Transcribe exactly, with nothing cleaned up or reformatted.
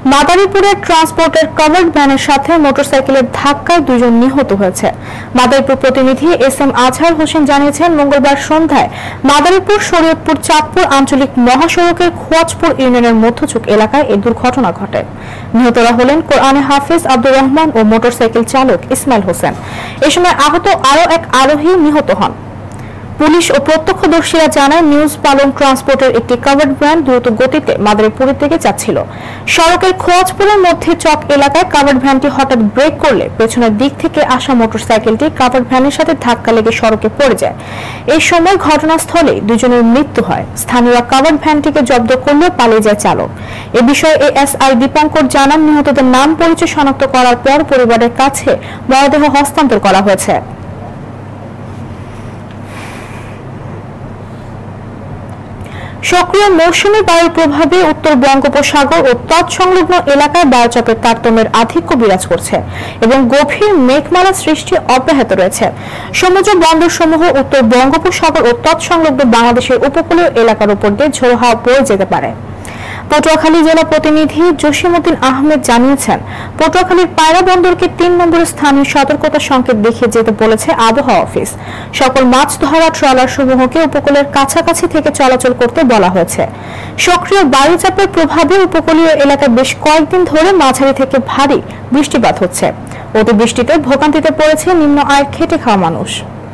মাদারীপুরের ট্রান্সপোর্টের কভার্ড ভ্যানের সাথে মোটরসাইকেলের ধাক্কায় দুজন নিহত হয়েছে। মাদারীপুর প্রতিনিধি এস এম আজহার হোসেন জানিয়েছেন, মঙ্গলবার সন্ধ্যায় মাদারীপুর শরীয়তপুর চাঁদপুর আঞ্চলিক মহাসড়কের খোয়াজপুর ইউনিয়নের মধ্যচুক এলাকায় এই দুর্ঘটনা ঘটে। নিহতরা হলেন কোরআনে হাফেজ আব্দুর রহমান ও মোটরসাইকেল চালক ইসমাইল হোসেন। এ সময় আহত আরও এক আরোহী নিহত হন। পুলিশ ও প্রত্যক্ষদর্শীরা জানায়, নিউজ পালন ট্রান্সপোর্টের একটি কভার্ড ভ্যান দ্রুত গতিতে মাদারীপুরের দিকে যাচ্ছিল। সড়কের খোয়াজপুরের মধ্যে চক এলাকায় কভার্ড ভ্যানটি হঠাৎ ব্রেক করলে পেছনের দিক থেকে আসা মোটরসাইকেলটি কভার্ড ভ্যানের সাথে ধাক্কা লেগে সড়কে পড়ে যায়। এই সময় ঘটনাস্থলে দুজনের মৃত্যু হয়। স্থানীয়রা কভার্ড ভ্যানটিকে জব্দ করলেও পালিয়ে যায় চালক। এ বিষয়ে এএসআই দীপঙ্কর জানান, নিহতদের নাম পরিচয় শনাক্ত করার পর পরিবারের কাছে মরদেহ হস্তান্তর করা হয়েছে। সক্রিয় মৌসুমী বায়ুর প্রভাবে উত্তর বঙ্গোপসাগর ও তৎসংলগ্ন এলাকায় বায়ুচাপের তারতম্যের আধিক্য বিরাজ করছে এবং গভীর মেঘমালা সৃষ্টি অব্যাহত রয়েছে। সমুদ্র বন্দরসমূহ উত্তর বঙ্গোপসাগর ও তৎসংলগ্ন বাংলাদেশের উপকূলীয় এলাকার উপর দিয়ে ঝোড়ো হাওয়া বয়ে যেতে পারে। পটুয়াখালী জেলা প্রতিনিধি জসিমউদ্দিন আহমেদ জানিয়েছেন, পটুয়াখালীর পায়রা বন্দরকে তিন নম্বরের স্থানীয় সতর্কতা সংকেত দেখিয়ে যেতে বলেছে আবহাওয়া অফিস। সকল মাছ ধরা ট্রলার সমূহকে উপকূলের কাছাকাছি থেকে চলাচল করতে বলা হয়েছে। সক্রিয় বায়ুচাপের প্রভাবে উপকূলীয় এলাকায় বেশ কয়েকদিন ধরে মাঝারি থেকে ভারী বৃষ্টিপাত হচ্ছে। অতিবৃষ্টিতে ভোগান্তিতে পড়েছে নিম্ন আয়ের খেটে খাওয়া মানুষ।